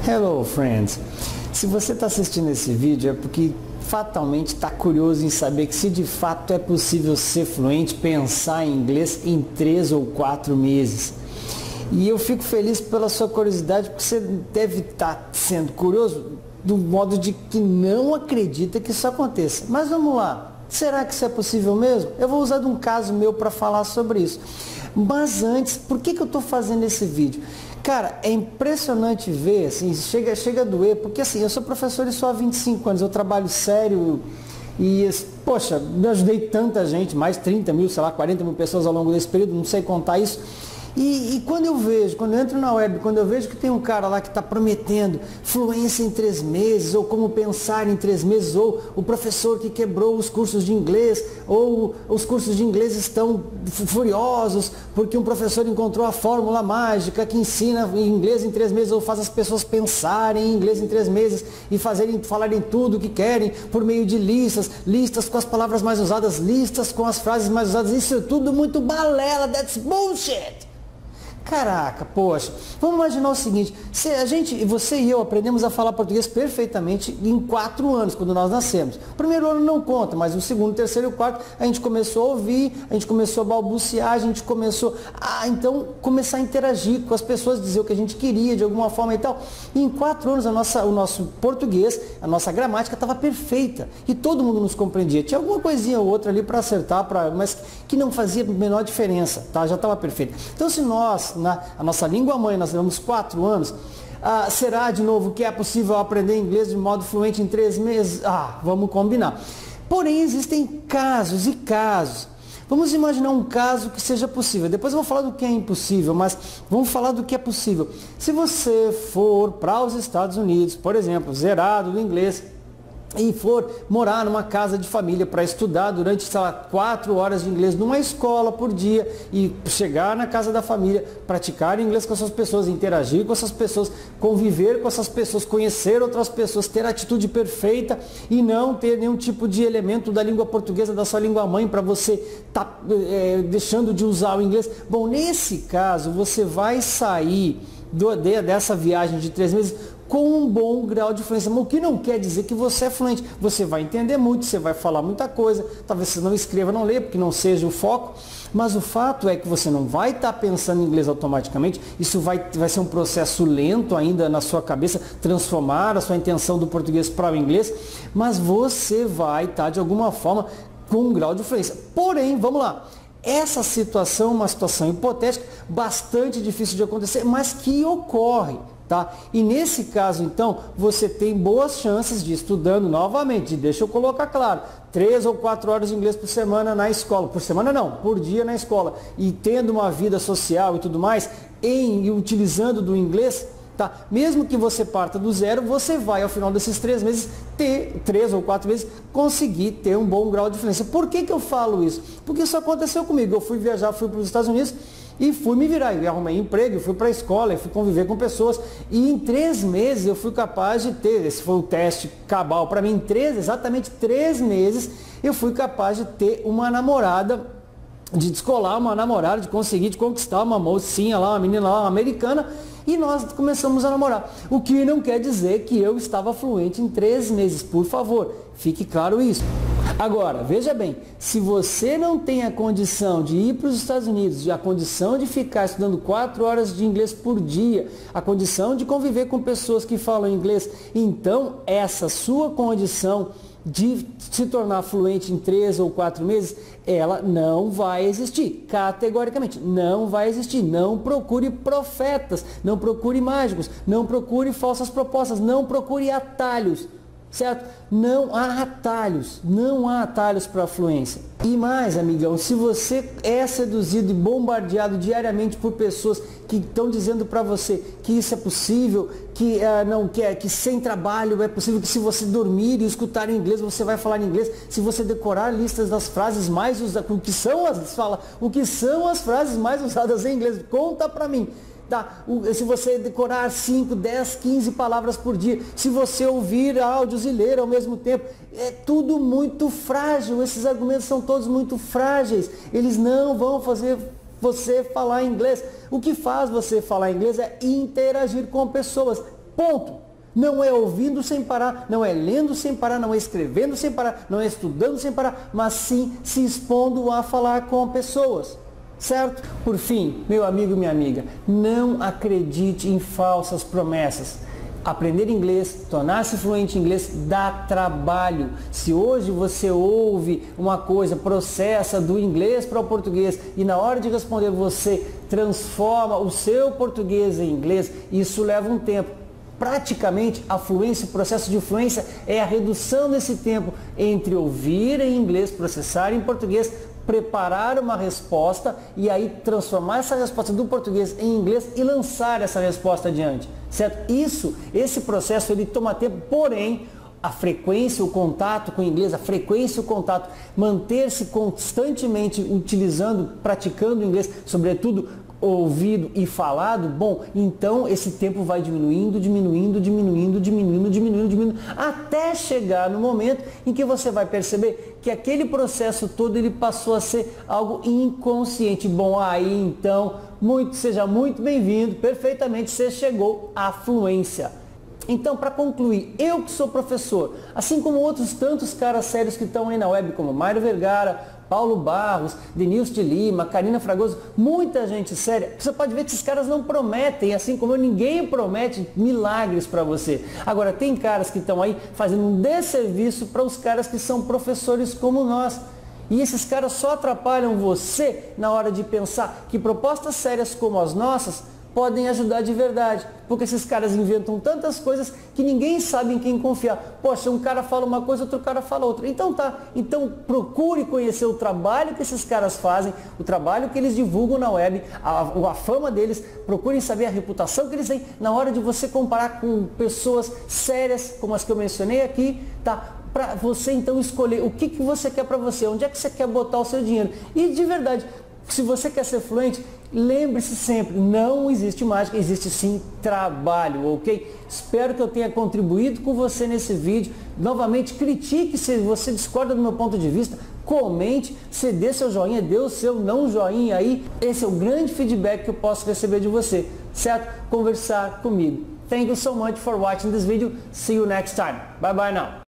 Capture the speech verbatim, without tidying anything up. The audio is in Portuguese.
Hello, friends! Se você está assistindo esse vídeo é porque fatalmente está curioso em saber que se de fato é possível ser fluente, pensar em inglês em três ou quatro meses. E eu fico feliz pela sua curiosidade, porque você deve estar sendo curioso do modo de que não acredita que isso aconteça. Mas vamos lá, será que isso é possível mesmo? Eu vou usar de um caso meu para falar sobre isso. Mas antes, por que, que eu estou fazendo esse vídeo? Cara, é impressionante ver, assim, chega, chega a doer, porque assim, eu sou professor e só há vinte e cinco anos, eu trabalho sério e, poxa, eu ajudei tanta gente, mais trinta mil, sei lá, quarenta mil pessoas ao longo desse período, não sei contar isso. E, e quando eu vejo, quando eu entro na web, quando eu vejo que tem um cara lá que está prometendo fluência em três meses, ou como pensar em três meses, ou o professor que quebrou os cursos de inglês, ou os cursos de inglês estão furiosos porque um professor encontrou a fórmula mágica que ensina em inglês em três meses, ou faz as pessoas pensarem em inglês em três meses e fazerem, falarem tudo o que querem por meio de listas, listas com as palavras mais usadas, listas com as frases mais usadas. Isso é tudo muito balela, that's bullshit! Caraca, poxa, vamos imaginar o seguinte, se a gente, você e eu aprendemos a falar português perfeitamente em quatro anos, quando nós nascemos. O primeiro ano não conta, mas o segundo, terceiro e o quarto, a gente começou a ouvir, a gente começou a balbuciar, a gente começou a, então, começar a interagir com as pessoas, dizer o que a gente queria, de alguma forma e tal. E em quatro anos, a nossa, o nosso português, a nossa gramática estava perfeita, e todo mundo nos compreendia. Tinha alguma coisinha ou outra ali para acertar, pra, mas que não fazia a menor diferença, tá? Já estava perfeito. Então, se nós, na a nossa língua mãe, nós levamos quatro anos, ah, será de novo que é possível aprender inglês de modo fluente em três meses? Ah, vamos combinar. Porém, existem casos e casos. Vamos imaginar um caso que seja possível. Depois eu vou falar do que é impossível, mas vamos falar do que é possível. Se você for para os Estados Unidos, por exemplo, zerado do inglês, e for morar numa casa de família para estudar durante, sei lá, quatro horas de inglês numa escola por dia e chegar na casa da família, praticar inglês com essas pessoas, interagir com essas pessoas, conviver com essas pessoas, conhecer outras pessoas, ter a atitude perfeita e não ter nenhum tipo de elemento da língua portuguesa, da sua língua mãe, para você estar tá, é, deixando de usar o inglês. Bom, nesse caso, você vai sair do, dessa viagem de três meses com um bom grau de fluência, o que não quer dizer que você é fluente. Você vai entender muito, você vai falar muita coisa, talvez você não escreva, não leia, porque não seja o foco, mas o fato é que você não vai estar pensando em inglês automaticamente, isso vai, vai ser um processo lento ainda na sua cabeça, transformar a sua intenção do português para o inglês, mas você vai estar de alguma forma com um grau de fluência. Porém, vamos lá, essa situação é uma situação hipotética, bastante difícil de acontecer, mas que ocorre. Tá? E nesse caso, então, você tem boas chances de estudando novamente, deixa eu colocar claro, três ou quatro horas de inglês por semana na escola, por semana não, por dia na escola, e tendo uma vida social e tudo mais, em, e utilizando do inglês, tá? Mesmo que você parta do zero, você vai, ao final desses três meses, ter, três ou quatro meses, conseguir ter um bom grau de fluência. Por que que eu falo isso? Porque isso aconteceu comigo, eu fui viajar, fui para os Estados Unidos, e fui me virar, eu arrumei emprego, eu fui para a escola, eu fui conviver com pessoas. E em três meses eu fui capaz de ter, esse foi o teste cabal para mim, em três, exatamente três meses, eu fui capaz de ter uma namorada, de descolar uma namorada, de conseguir, de conquistar uma mocinha lá, uma menina lá, uma americana, e nós começamos a namorar. O que não quer dizer que eu estava fluente em três meses, por favor, fique claro isso. Agora, veja bem, se você não tem a condição de ir para os Estados Unidos, a condição de ficar estudando quatro horas de inglês por dia, a condição de conviver com pessoas que falam inglês, então essa sua condição de se tornar fluente em três ou quatro meses, ela não vai existir, categoricamente, não vai existir. Não procure profetas, não procure mágicos, não procure falsas propostas, não procure atalhos. Certo? Não há atalhos, não há atalhos para a fluência. E mais, amigão, se você é seduzido e bombardeado diariamente por pessoas que estão dizendo para você que isso é possível, que uh, não quer, que sem trabalho é possível, que se você dormir e escutar em inglês você vai falar em inglês, se você decorar listas das frases mais usadas, o que são as fala, o que são as frases mais usadas em inglês, conta para mim. Tá? Se você decorar cinco, dez, quinze palavras por dia, se você ouvir áudios e ler ao mesmo tempo, é tudo muito frágil, esses argumentos são todos muito frágeis, eles não vão fazer você falar inglês. O que faz você falar inglês é interagir com pessoas. Ponto. Não é ouvindo sem parar, não é lendo sem parar, não é escrevendo sem parar, não é estudando sem parar, mas sim se expondo a falar com pessoas, certo? Por fim, meu amigo e minha amiga, não acredite em falsas promessas. Aprender inglês, tornar-se fluente em inglês dá trabalho. Se hoje você ouve uma coisa, processa do inglês para o português e na hora de responder você transforma o seu português em inglês, isso leva um tempo. Praticamente a fluência, o processo de fluência é a redução desse tempo entre ouvir em inglês, processar em português, preparar uma resposta e aí transformar essa resposta do português em inglês e lançar essa resposta adiante, certo? Isso, esse processo ele toma tempo, porém a frequência, o contato com o inglês, a frequência, o contato, manter-se constantemente utilizando, praticando o inglês, sobretudo ouvido e falado, bom, então esse tempo vai diminuindo, diminuindo, diminuindo, diminuindo, diminuindo, diminuindo, até chegar no momento em que você vai perceber que aquele processo todo ele passou a ser algo inconsciente. Bom, aí então, muito, seja muito bem-vindo, perfeitamente, você chegou à fluência. Então, para concluir, eu que sou professor, assim como outros tantos caras sérios que estão aí na web, como Mário Vergara, Paulo Barros, Denilson de Lima, Karina Fragoso, muita gente séria, você pode ver que esses caras não prometem, assim como eu, ninguém promete milagres para você. Agora, tem caras que estão aí fazendo um desserviço para os caras que são professores como nós. E esses caras só atrapalham você na hora de pensar que propostas sérias como as nossas podem ajudar de verdade, porque esses caras inventam tantas coisas que ninguém sabe em quem confiar. Poxa, um cara fala uma coisa, outro cara fala outra. Então tá, então procure conhecer o trabalho que esses caras fazem, o trabalho que eles divulgam na web, a, a fama deles, procurem saber a reputação que eles têm na hora de você comparar com pessoas sérias, como as que eu mencionei aqui, tá? Para você então escolher o que, que você quer para você, onde é que você quer botar o seu dinheiro. E de verdade, se você quer ser fluente, lembre-se sempre, não existe mágica, existe sim trabalho, ok? Espero que eu tenha contribuído com você nesse vídeo. Novamente, critique se você discorda do meu ponto de vista, comente, se dê seu joinha, dê o seu não joinha aí. Esse é o grande feedback que eu posso receber de você, certo? Conversar comigo. Thank you so much for watching this video. See you next time. Bye bye now.